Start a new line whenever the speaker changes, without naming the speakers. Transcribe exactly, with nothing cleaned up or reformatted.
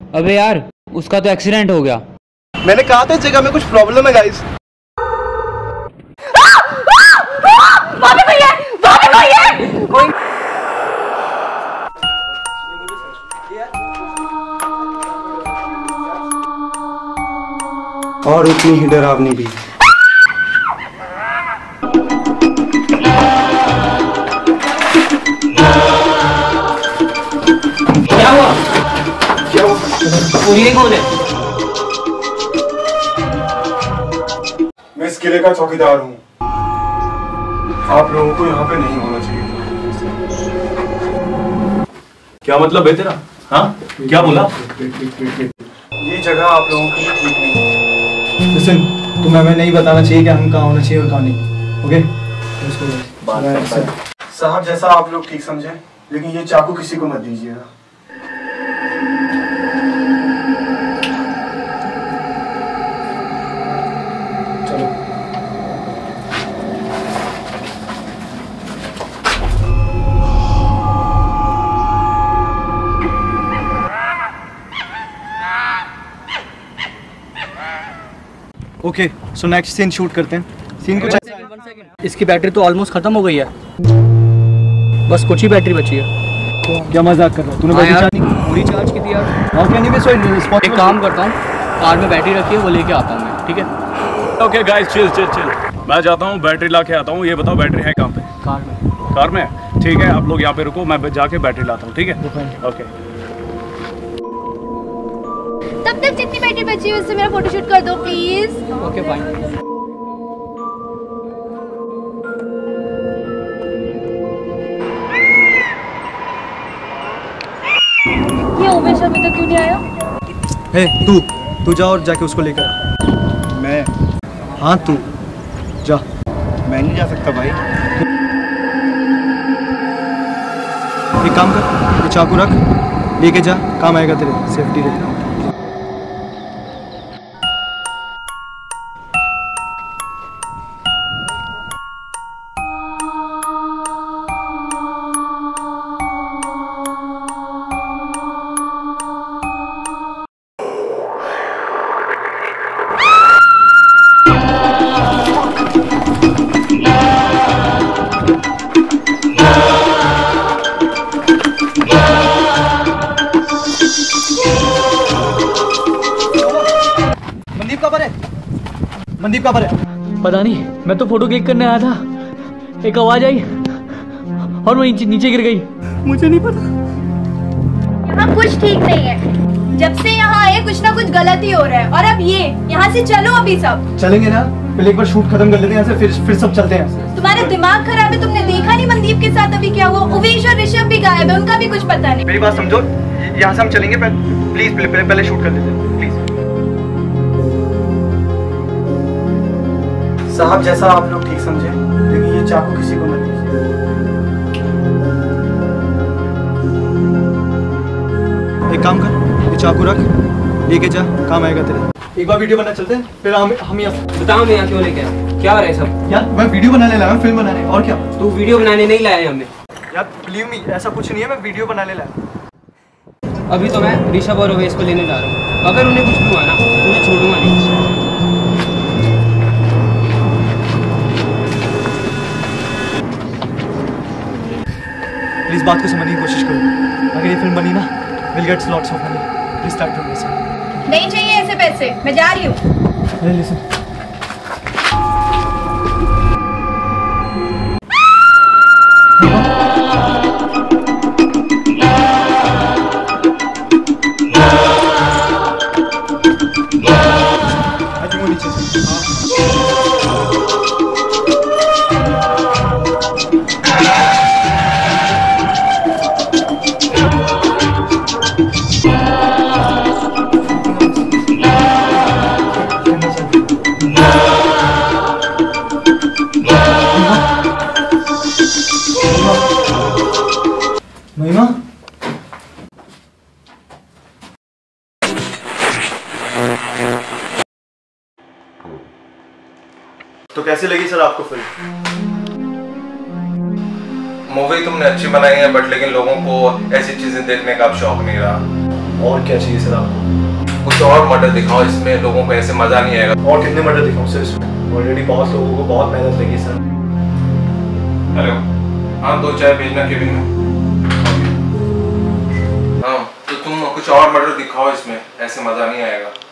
अबे यार उसका तो एक्सीडेंट हो गया।
मैंने कहा था जगह में कुछ प्रॉब्लम है गाइस।
वहाँ पे कोई है, वहाँ पे कोई है। कोई
और उतनी ही डरावनी भी।
क्या हुआ?
क्या हुआ?
ये कौन है?
मैं इस किले का चौकीदार हूँ। आप लोगों को यहाँ पे नहीं होना चाहिए था।
क्या मतलब है तेरा? हाँ क्या बोला?
ये जगह आप लोगों के लिए ठीक नहीं। लिसन, तुम्हें हमें नहीं बताना चाहिए कि हम कहाँ होना चाहिए और कहाँ नहीं। ओके? साहब जैसा आप लोग ठीक समझें, लेकिन ये चाकू किसी को मत दीजिएगा। चलो। Okay, so next scene shoot करते हैं। सीन कुछ
इसकी बैटरी तो ऑलमोस्ट खत्म हो गई है, बस कुछ ही बैटरी बची है।
क्या मजाक कर रहा है? तूने बैटरी चार्ज
पूरी चार्ज की थी यार।
ओके, एनीवे सो
एक काम करता हूँ, कार में बैटरी रखी है वो लेके आता हूँ मैं, ठीक है?
Okay guys, chill chill chill, मैं जाता हूँ बैटरी ला के आता हूँ। ये बताओ बैटरी है कहाँ पे?
कार में।
कार में? ठीक है, आप लोग यहाँ पे रुको, मैं जाके बैटरी लाता हूँ, ठीक है? ओके।
तब तक जितनी बैटरी बची है उससे मेरा फोटोशूट कर दो प्लीज।
Okay fine.
ये उमेश अभी तक क्यों नहीं आया?
हे तू तू जा और जाके उसको लेकर आ। मैं? हाँ तू जा। मैं नहीं जा सकता भाई। एक काम कर, ये चाकू रख, लेके जा, काम आएगा तेरे, सेफ्टी रहे। मनदीप कहाँ पर है?
पता नहीं, मैं तो फोटो क्लिक करने आया था, एक आवाज आई और मैं नीचे नीचे गिर गई।
मुझे नहीं पता।
यहाँ कुछ ठीक नहीं है, जब से यहाँ आए कुछ ना कुछ गलत ही हो रहा है। और अब ये यहाँ से चलो, अभी सब
चलेंगे ना, पहले एक बार शूट खत्म कर लेते हैं, फिर फिर सब चलते हैं।
तुम्हारा दिमाग खराब है, तुमने देखा नहीं मनदीप के साथ अभी क्या हुआ? उमेश और ऋषभ भी गायब है, उनका भी कुछ पता नहीं।
मेरी बात समझो, यहाँ से हम चलेंगे, प्लीज पहले पहले शूट कर लेते हैं प्लीज। साहब जैसा आप लोग ठीक समझे, लेकिन ये चाकू किसी को मत दीजिए। एक काम कर, ये चाकू रख, लेके जा, काम आएगा तेरे। एक बार वीडियो बना चलते हैं, फिर हम हम यहाँ
बताओ मैं यहाँ क्यों लेके आया? क्या हो रहा है सब?
यार मैं वीडियो बनाने लाया हूँ, फिल्म बनाने, और क्या?
तू वीडियो बनाने नहीं लाया हमें
यार, बिलीव मी, ऐसा कुछ नहीं है, मैं वीडियो बनाने लाया।
अभी तो मैं ऋषभ और उमेश को लेने जा रहा हूँ, अगर उन्हें कुछ भी हुआ ना उन्हें छोड़ूंगा नहीं।
प्लीज बात को समझने की कोशिश करो, अगर ये फिल्म बनी ना, will get lots of money, please start from this.
नहीं चाहिए ऐसे पैसे, मैं जा रही हूँ।
अरे लिसन, आई थिंक वो नीचे महिमा। तो कैसी लगी सर आपको फिल्म?
मूवी तुमने अच्छी बनाई है, बट लेकिन लोगों को ऐसी चीजें देखने का अब शौक नहीं रहा।
और क्या चाहिए सर आपको?
कुछ और मर्डर दिखाओ इसमें, लोगों को ऐसे मजा नहीं आएगा।
और कितने मर्डर दिखाऊं सर इसमें? ऑलरेडी बहुत लोगों को बहुत मेहनत लगी सर।
हेलो, हाँ दो चाय भेजना केबिन में। हाँ तो तुम कुछ और मर्डर दिखाओ इसमें, ऐसे मजा नहीं आएगा।